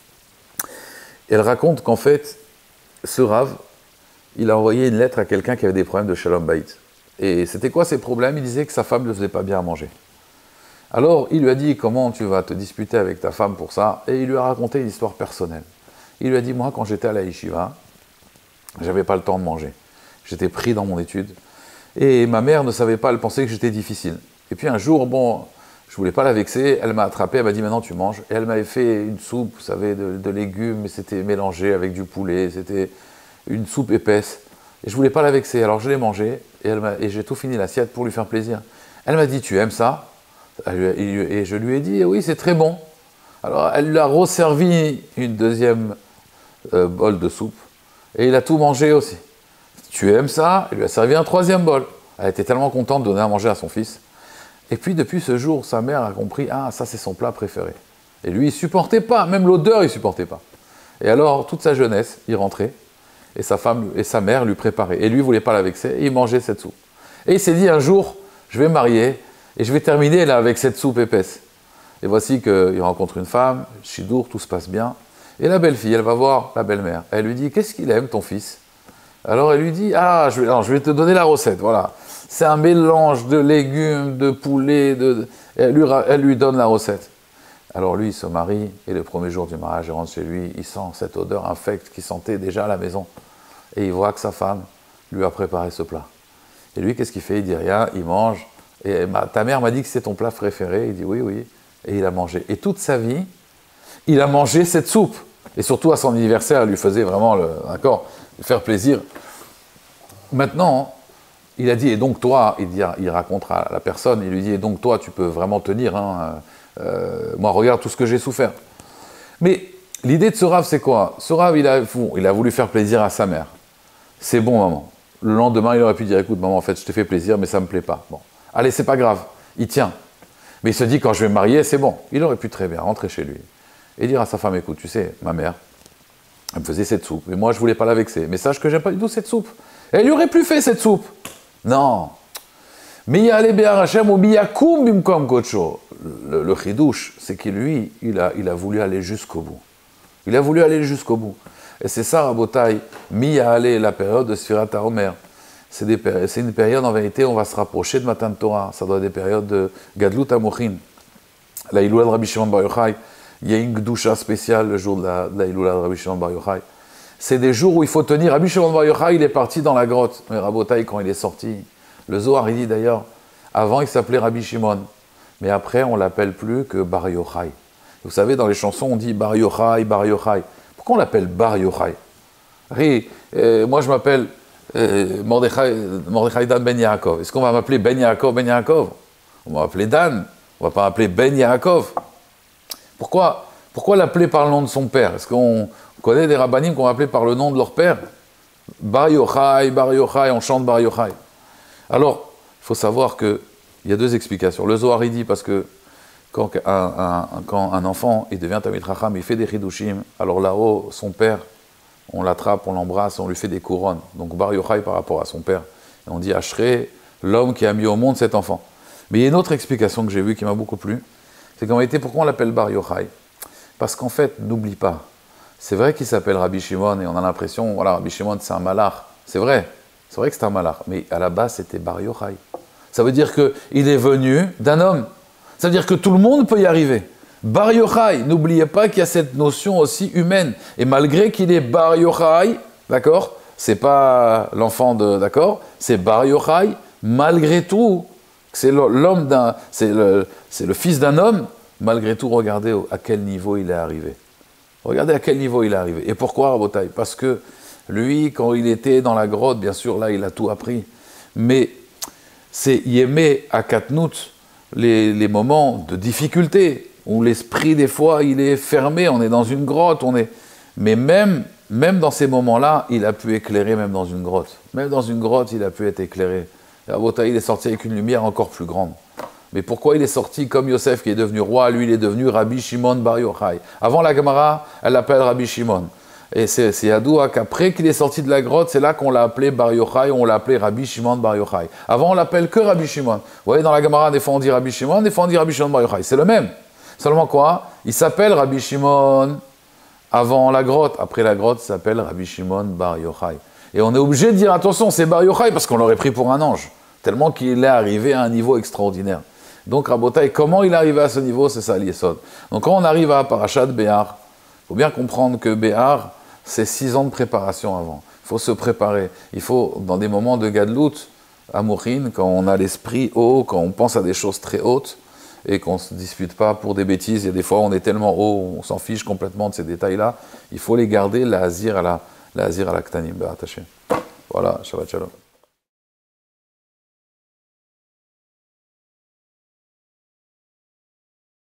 Et elle raconte qu'en fait, ce Rav, il a envoyé une lettre à quelqu'un qui avait des problèmes de Shalom Bayit. Et c'était quoi ses problèmes? Il disait que sa femme ne faisait pas bien à manger. Alors, il lui a dit, comment tu vas te disputer avec ta femme pour ça? Et il lui a raconté une histoire personnelle. Il lui a dit, moi, quand j'étais à la yeshiva, j'avais pas le temps de manger. J'étais pris dans mon étude. Et ma mère ne savait pas, elle pensait que j'étais difficile. Et puis un jour, bon, je voulais pas la vexer, elle m'a attrapé, elle m'a dit, maintenant tu manges. Et elle m'avait fait une soupe, vous savez, de, de légumes, mais c'était mélangé avec du poulet, c'était une soupe épaisse. Et je voulais pas la vexer, alors je l'ai mangée, et, elle m'a, et j'ai tout fini l'assiette pour lui faire plaisir. Elle m'a dit, tu aimes ça? Et je lui ai dit, oui, c'est très bon. Alors elle lui a resservi une deuxième euh, bol de soupe, et il a tout mangé aussi. Tu aimes ça? Elle lui a servi un troisième bol. Elle était tellement contente de donner à manger à son fils. Et puis depuis ce jour, sa mère a compris, ah, ça c'est son plat préféré. Et lui, il ne supportait pas, même l'odeur, il ne supportait pas. Et alors, toute sa jeunesse, il rentrait, et sa femme et sa mère lui préparaient. Et lui, il ne voulait pas la vexer, et il mangeait cette soupe. Et il s'est dit, un jour, je vais me marier, et je vais terminer là avec cette soupe épaisse. Et voici qu'il rencontre une femme, Chidour, tout se passe bien. Et la belle-fille, elle va voir la belle-mère. Elle lui dit, qu'est-ce qu'il aime, ton fils? Alors elle lui dit, ah, je vais, alors, je vais te donner la recette, voilà. C'est un mélange de légumes, de poulet, de... Elle, lui, elle lui donne la recette. Alors lui, il se marie, et le premier jour du mariage, il rentre chez lui, il sent cette odeur infecte qu'il sentait déjà à la maison. Et il voit que sa femme lui a préparé ce plat. Et lui, qu'est-ce qu'il fait? Il dit rien, il mange. Et ma, ta mère m'a dit que c'est ton plat préféré. Il dit oui, oui. Et il a mangé. Et toute sa vie, il a mangé cette soupe. Et surtout à son anniversaire, elle lui faisait vraiment, le, d'accord, faire plaisir. Maintenant, il a dit, et donc toi, il, dit, il raconte à la personne, il lui dit, et donc toi, tu peux vraiment tenir, hein, euh, moi, regarde tout ce que j'ai souffert. Mais l'idée de ce Rav, c'est quoi? Ce Rav, il a, il a voulu faire plaisir à sa mère. C'est bon, maman. Le lendemain, il aurait pu dire, écoute, maman, en fait, je te fais plaisir, mais ça ne me plaît pas. Bon, allez, c'est pas grave, il tient. Mais il se dit, quand je vais me marier, c'est bon. Il aurait pu très bien rentrer chez lui et dire à sa femme, écoute, tu sais, ma mère, elle me faisait cette soupe, et moi, je ne voulais pas la vexer. Mais sache que j'aime pas du tout cette soupe. Et elle lui aurait plus fait cette soupe. Non. Miyale Be'ar Hashem ou Miyakum Bimkom Kocho. Le, le chidouche, c'est qu'il lui, il a, il a voulu aller jusqu'au bout. Il a voulu aller jusqu'au bout. Et c'est ça, Rabotai, Miyale, la période de Sfirat HaOmer. C'est une période, en vérité, on va se rapprocher de Matan Torah. Ça doit être des périodes de Gadlut HaMochin. La Iloula de Rabbi Shimon Bar Yochai, il y a une Gdusha spéciale le jour de la, de la Iloula de Rabbi Shimon Bar Yochai. C'est des jours où il faut tenir. Rabbi Shimon Bar Yochai, il est parti dans la grotte. Mais Rabotai, quand il est sorti, le Zohar, il dit d'ailleurs, avant il s'appelait Rabbi Shimon, mais après on l'appelle plus que Bar Yochai. Vous savez, dans les chansons, on dit Bar Yochai, Bar Yochai. Pourquoi on l'appelle Bar Yochai? euh, Moi je m'appelle euh, Mordechai, Mordechai Dan Ben Yaakov. Est-ce qu'on va m'appeler Ben Yaakov, Ben Yaakov? On va m'appeler Dan, on ne va pas m'appeler Ben Yaakov. Pourquoi, pourquoi l'appeler par le nom de son père? Est-ce qu'on connaît des rabbanim qu'on va appeler par le nom de leur père? Bar Yochai, Bar Yochai, on chante Bar Yochai. Alors, il faut savoir qu'il y a deux explications. Le Zohar, il dit, parce que quand un, un, quand un enfant il devient Talmid Chacham, il fait des chidushim, alors là-haut, son père, on l'attrape, on l'embrasse, on lui fait des couronnes. Donc Bar Yochai par rapport à son père. Et on dit Ashrei, l'homme qui a mis au monde cet enfant. Mais il y a une autre explication que j'ai vue qui m'a beaucoup plu, c'est qu'en réalité, pourquoi on l'appelle Bar Yochai? Parce qu'en fait, n'oublie pas, c'est vrai qu'il s'appelle Rabbi Shimon, et on a l'impression, voilà, Rabbi Shimon c'est un malach, c'est vrai, c'est vrai que c'est un malach, mais à la base c'était Bar Yochai. Ça veut dire qu'il est venu d'un homme, ça veut dire que tout le monde peut y arriver. Bar Yochai, n'oubliez pas qu'il y a cette notion aussi humaine, et malgré qu'il est Bar Yochai, d'accord, c'est pas l'enfant de, d'accord, c'est Bar Yochai, malgré tout, c'est l'homme d'un, c'est le, c'est le fils d'un homme, malgré tout, regardez à quel niveau il est arrivé. Regardez à quel niveau il est arrivé. Et pourquoi, Rabotai? Parce que lui, quand il était dans la grotte, bien sûr, là, il a tout appris. Mais c'est Yémé à Katnout, les, les moments de difficulté, où l'esprit, des fois, il est fermé, on est dans une grotte, on est... Mais même, même dans ces moments-là, il a pu éclairer, même dans une grotte. Même dans une grotte, il a pu être éclairé. Rabotai, il est sorti avec une lumière encore plus grande. Mais pourquoi il est sorti comme Yosef qui est devenu roi? Lui, il est devenu Rabbi Shimon Bar Yochai. Avant la Gemara, elle l'appelle Rabbi Shimon. Et c'est Yadoua qu'après qu'il est sorti de la grotte, c'est là qu'on l'a appelé Bar Yochai, on l'a appelé Rabbi Shimon Bar Yochai. Avant, on l'appelle que Rabbi Shimon. Vous voyez, dans la Gemara, des fois on dit Rabbi Shimon, des fois on dit Rabbi Shimon Bar Yochai. C'est le même. Seulement quoi? Il s'appelle Rabbi Shimon avant la grotte. Après la grotte, il s'appelle Rabbi Shimon Bar Yochai. Et on est obligé de dire attention, c'est Bar Yochai parce qu'on l'aurait pris pour un ange. Tellement qu'il est arrivé à un niveau extraordinaire. Donc, Rabotai, comment il est arrivé à ce niveau? C'est ça, l'Yesod. Donc, quand on arrive à Parashat Béhar, il faut bien comprendre que Béhar, c'est six ans de préparation avant. Il faut se préparer. Il faut, dans des moments de Gadlut, à Mouchin, quand on a l'esprit haut, quand on pense à des choses très hautes, et qu'on ne se dispute pas pour des bêtises, il y a des fois, on est tellement haut, on s'en fiche complètement de ces détails-là, il faut les garder, la hazir à la, la hazir à la ktanim, attaché. Voilà, Shabbat Shalom.